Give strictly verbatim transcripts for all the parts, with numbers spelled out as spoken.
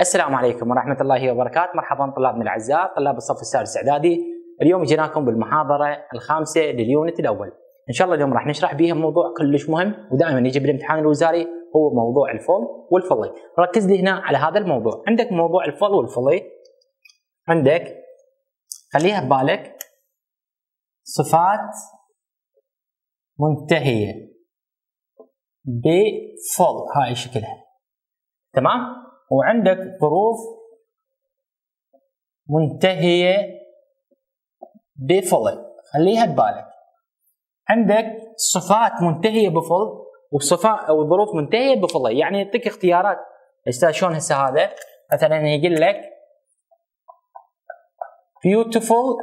السلام عليكم ورحمة الله وبركاته. مرحبا طلابنا الأعزاء طلاب الصف السادس إعدادي. اليوم جيناكم بالمحاضرة الخامسة لليونت الأول. إن شاء الله اليوم راح نشرح بيها موضوع كلش مهم ودائما يجي بالامتحان الوزاري، هو موضوع الفول والفولي. ركز لي هنا على هذا الموضوع. عندك موضوع الفول والفولي، عندك خليها ببالك صفات منتهية بفول، هاي شكلها تمام، وعندك ظروف منتهية بفول، خليها ببالك. عندك صفات منتهية بفول وصفات او ظروف منتهية بفول، يعني يعطيك اختيارات. استاذ شلون هسه هذا؟ مثلا يقول لك beautiful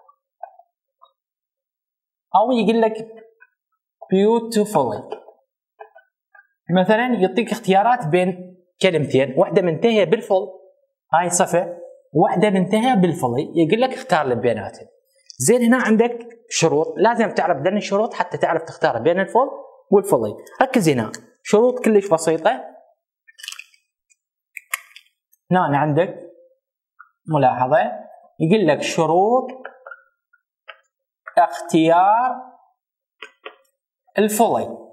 او يقول لك beautifully، مثلا يعطيك اختيارات بين كلمتين، واحده منتهيه بالفول هاي صفه، واحده منتهيه بالفولي، يقول لك اختار اللي بيناتهم. زين هنا عندك شروط، لازم تعرف ذن الشروط حتى تعرف تختار بين الفول والفولي. ركز هنا، شروط كلش بسيطه. هنا عندك ملاحظه يقول لك شروط اختيار الفولي.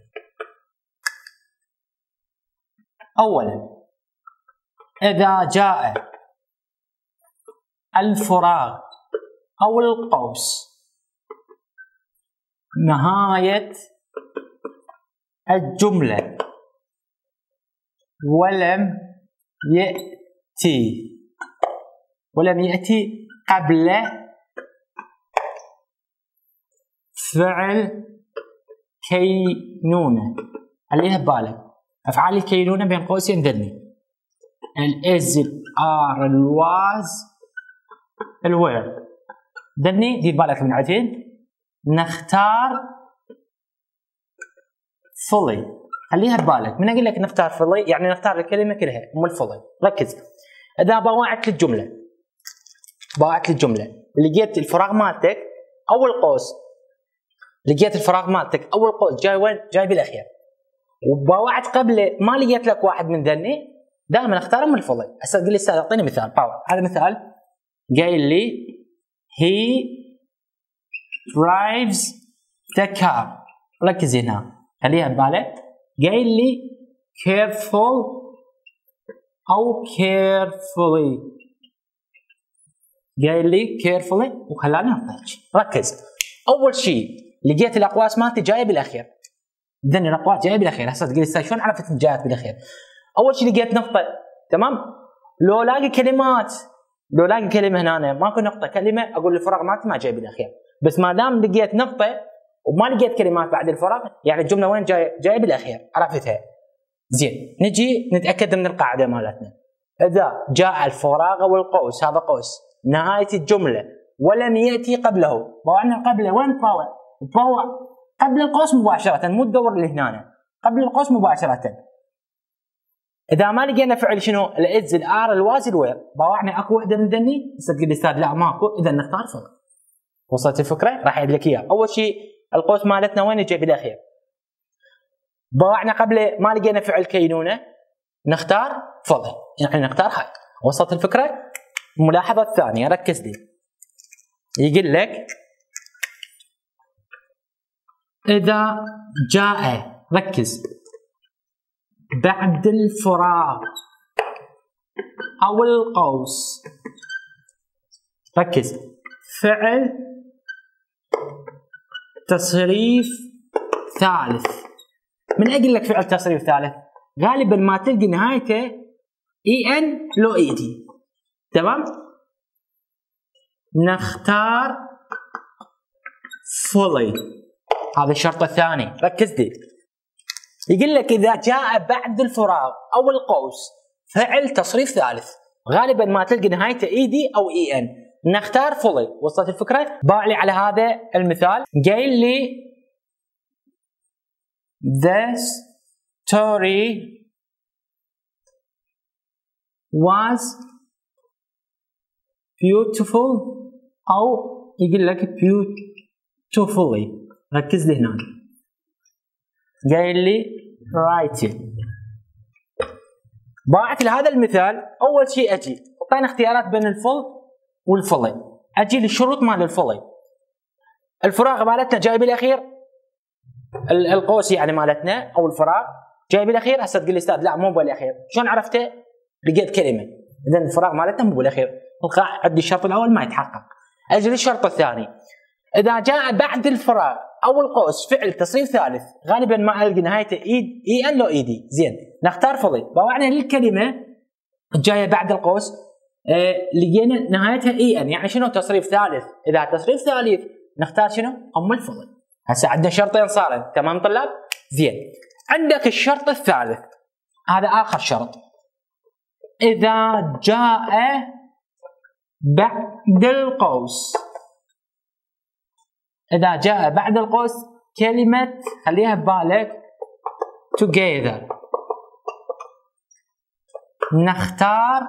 اولا اذا جاء الفراغ او القوس نهاية الجملة ولم يأتي ولم يأتي قبل فعل كينونة، خليها ببالك. أفعال الكينونة بين قوسين ذني الإز الآر الواز الوير، ذني دير بالك من عدين. نختار فولي، خليها ببالك. من أقول لك نختار فولي يعني نختار الكلمة كلها مو الفولي. ركز، إذا باوعت الجملة باوعت الجملة لقيت الفراغ مالتك أو القوس، لقيت الفراغ مالتك أو القوس جاي وين؟ جاي بالأخير، وباوعت قبله ما لقيت لك واحد من ذني، دائما اختار من الفولي. هسه تقول لي استاذ اعطيني مثال. باوع هذا مثال قايل لي he drives the car، ركز هنا خليها ببالك. قايل لي careful او carefully، قايل لي carefully وخلاني اعطيك. ركز، اول شيء لقيت الاقواس مالتي جايه بالاخير، ذني الاقواس جايه بالاخير. هسه تقول لي استاذ شلون عرفت ان جايت بالاخير؟ اول شيء لقيت نقطه، تمام. لو لاقي كلمات لو لاقي كلمه هنا ماكو نقطه كلمه، اقول الفراغ مالتي ما جاي بالاخير. بس ما دام لقيت نقطه وما لقيت كلمات بعد الفراغ، يعني الجمله وين جايه؟ جايه بالاخير، عرفتها. زين، نجي نتاكد من القاعده مالتنا. اذا جاء الفراغ او القوس، هذا قوس، نهايه الجمله ولم ياتي قبله، باوعنا قبله وين تباوع؟ تباوع قبل القوس مباشره، مو تدور لهنا، قبل القوس مباشره. اذا ما لقينا فعل شنو؟ الاز الار الواز الوير، باوعنا اكو وحده من ذني. هسه تقول لي استاذ لا ماكو، اذا نختار فوق. وصلت الفكره؟ راح اعيد لك اياها. اول شيء القوس مالتنا وين يجي؟ بالاخير. باوعنا قبل ما لقينا فعل كينونه، نختار فوق، يعني نختار هاي. وصلت الفكره؟ الملاحظه الثانيه ركز لي، يقول لك اذا جاء، ركز، بعد الفراغ او القوس، ركز، فعل تصريف ثالث. من اقول لك فعل تصريف ثالث؟ غالبا ما تلقي نهايته اي ان لو اي دي، تمام. نختار فولي، هذا الشرط الثاني. ركز لي، يقول لك اذا جاء بعد الفراغ او القوس فعل تصريف ثالث، غالبا ما تلقي نهايته اي دي او اي ان، نختار فولي. وصلت الفكره؟ باع لي على هذا المثال، قايل لي the story was beautiful او يقول لك beautifully. ركز لي هنا، قايل لي writing باعت لهذا المثال اول شيء اجي اعطينا اختيارات بين الفل والفلي، اجي للشروط مال الفلي. الفراغ مالتنا جاي بالاخير، القوس يعني مالتنا او الفراغ جاي بالاخير. هسه تقول لي استاذ لا مو بالاخير، شلون عرفته؟ لقيت كلمه، اذا الفراغ مالتنا مو بالاخير، عندي الشرط الاول ما يتحقق. اجي للشرط الثاني، اذا جاء بعد الفراغ او القوس فعل تصريف ثالث غالبا ما القى نهايته اي اي ان لو اي دي، زين نختار فضي. باوعنا للكلمه جايه بعد القوس آه لقينا نهايتها اي ان، يعني شنو تصريف ثالث؟ اذا تصريف ثالث نختار شنو؟ ام الفضي. هسه عندنا شرطين صارن، تمام طلاب؟ زين عندك الشرط الثالث، هذا اخر شرط، اذا جاء بعد القوس، إذا جاء بعد القوس كلمة خليها ببالك together، نختار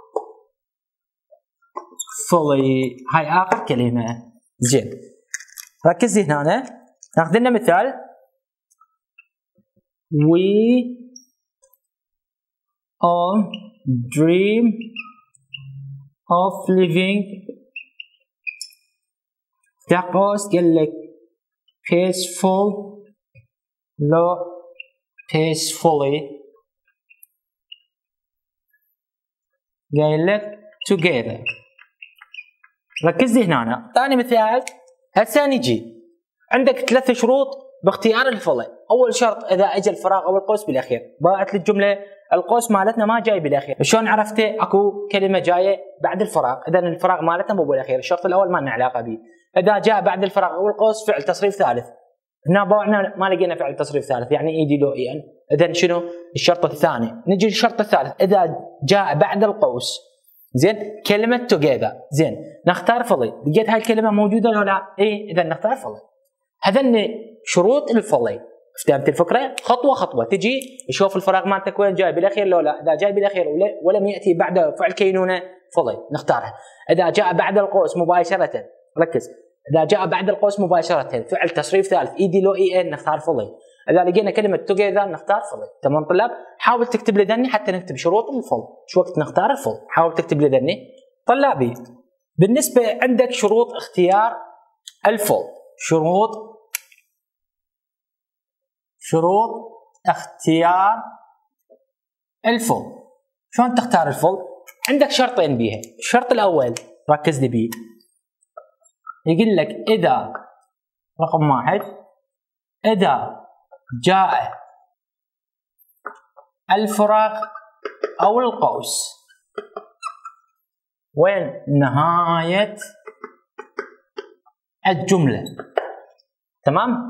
fully، هاي آخر كلمة. زين ركز هنا، ناخذ لنا مثال we all dream of living، تقوس قال لك peaceful لو peacefully، قايل لك together. ركز هنا، ثاني مثال. هسه نجي عندك ثلاث شروط باختيار الفولي. اول شرط اذا اجى الفراغ او القوس بالاخير، باعت لي الجمله القوس مالتنا ما جاي بالاخير، شلون عرفته؟ اكو كلمه جايه بعد الفراغ، اذا الفراغ مالتنا مو بالاخير، الشرط الاول ما لنا علاقه به. اذا جاء بعد الفراغ او القوس فعل تصريف ثالث، هنا باعنا ما لقينا فعل تصريف ثالث، يعني اي دي لو اي ان، اذا شنو الشرط الثاني؟ نجي للشرط الثالث، اذا جاء بعد القوس زين كلمه توجذر، زين نختار فضي. لقيت هاي الكلمه موجوده ولا لا؟ اي، اذا نختار فضي. هذن شروط الفضي، فهمت الفكره؟ خطوه خطوه تجي تشوف الفراغ مالتك وين جاي بالاخير لو لا، اذا جاي بالاخير ولم ياتي بعده فعل كينونه فضي نختارها. اذا جاء بعد القوس مباشره، ركز، اذا جاء بعد القوس مباشره فعل تصريف ثالث اي دي لو اي ان نختار فضي. اذا لقينا كلمه توجذر نختار فضي. تمام طلاب؟ حاول تكتب لي ذني حتى نكتب شروط الفض، شو وقت نختار الفض، حاول تكتب لي ذني. طلابي بالنسبه عندك شروط اختيار الفض، شروط شروط اختيار الفض، شلون تختار الفض؟ عندك شرطين بيها. الشرط الاول ركز لي بيه، يقول لك اذا رقم واحد اذا جاء الفراغ او القوس وين نهاية الجملة، تمام؟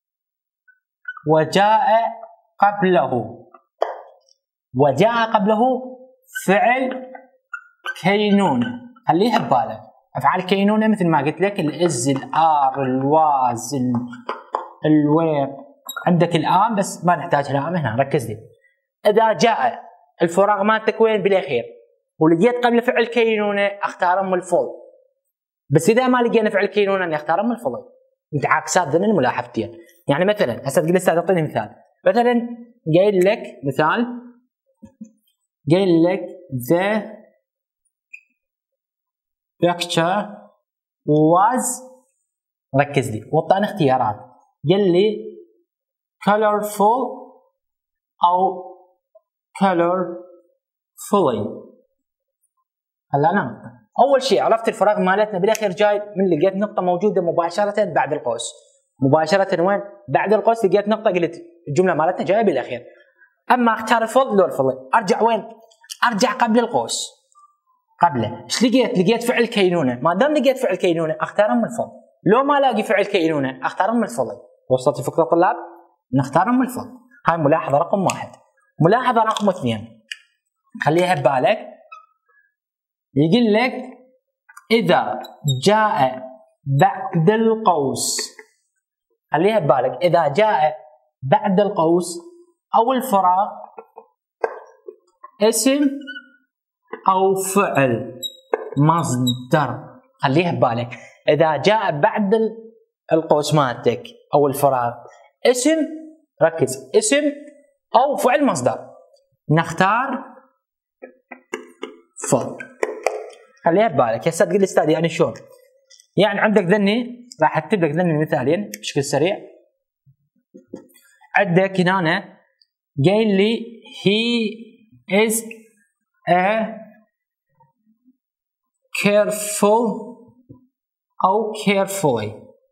وجاء قبله وجاء قبله فعل كينونة، خليها ببالك. افعال كينونة مثل ما قلت لك الاز الار الواز الوير، عندك الان بس ما نحتاج الان هنا، ركز لي. اذا جاء الفراغ مالتك وين بالاخير ولقيت قبل فعل كينونة اختار ام الفول، بس اذا ما لقينا فعل كينونة نختار ام الفول. انت عكسات ذن الملاحظتين. يعني مثلا هسه تقول استاذ اعطيني مثال، مثلا قايل لك مثال، قايل لك the picture was، ركز لي وطاني اختيارات، قال لي colorful او colorfully. هلا انا اول شيء عرفت الفراغ مالتنا بالاخير جاي من لقيت نقطه موجوده مباشره بعد القوس، مباشره وين؟ بعد القوس لقيت نقطه قلت الجمله مالتنا جايه بالاخير. اما اختار الفض لو الفضل، ارجع وين؟ ارجع قبل القوس، قبله ايش لقيت؟ لقيت فعل كينونه، ما دام لقيت فعل كينونه اختار ام الفض، لو ما الاقي فعل كينونه اختار ام الفضل. وصلت الفكره طلاب؟ نختار ام الفضل. هاي ملاحظه رقم واحد. ملاحظه رقم اثنين خليها ببالك، يقول لك اذا جاء بعد القوس، خليها ببالك، اذا جاء بعد القوس او الفراغ اسم او فعل مصدر، خليها ببالك، اذا جاء بعد القوس مالتك او الفراغ اسم، ركز، اسم او فعل مصدر نختار فول. خليها ببالك هسه تقول لي استاذ يعني شلون؟ يعني عندك ذني راح اكتب لك ذني المثالين بشكل سريع. عندك هنا قايل لي he is a careful او carefully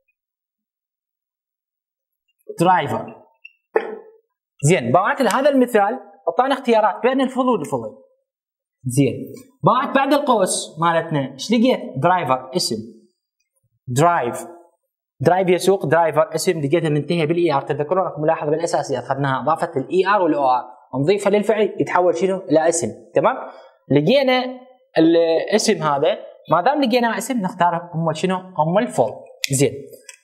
driver. زين بعد هذا المثال اعطانا اختيارات بين الفول والفولي. زين بعد بعد القوس مالتنا ايش لقيت؟ درايفر اسم درايف درايف يسوق درايفر اسم لقيتها منتهيه بالاي ار. تذكرون اكو ملاحظه بالاساسيات اخذناها اضافه الاي ار والاو ار نضيفها للفعل يتحول شنو؟ الى اسم. تمام؟ لقينا الاسم هذا ما دام لقينا اسم نختار ام شنو؟ ام الفول. زين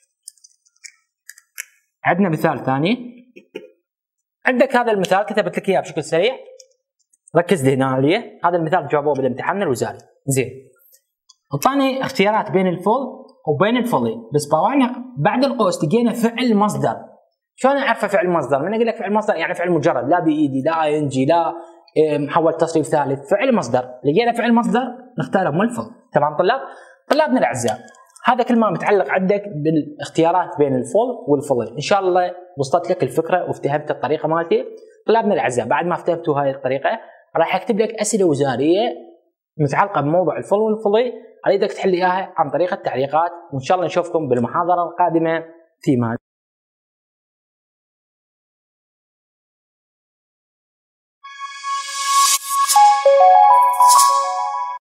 عندنا مثال ثاني. عندك هذا المثال كتبت لك اياه بشكل سريع ركز لي هنا عليه. هذا المثال جاوبوه بالامتحان الوزاري. زين اعطاني اختيارات بين الفول وبين الفولي بس طبعا بعد القوس لقينا فعل مصدر. شلون اعرفه فعل مصدر؟ من اقول لك فعل مصدر يعني فعل مجرد لا بايدي لا اي ان جي لا محول تصريف ثالث. فعل مصدر لقينا فعل مصدر نختاره من الفول. تمام طلاب؟ طلابنا الاعزاء هذا كل ما متعلق عندك بالاختيارات بين الفول والفولي. ان شاء الله وصلت لك الفكره وافتهمت الطريقه مالتي. طلابنا الاعزاء بعد ما افتهمتوا هاي الطريقه راح اكتب لك اسئله وزاريه متعلقه بموضوع الفول والفولي اريدك تحل اياها عن طريق التعليقات. وان شاء الله نشوفكم بالمحاضره القادمه في مان.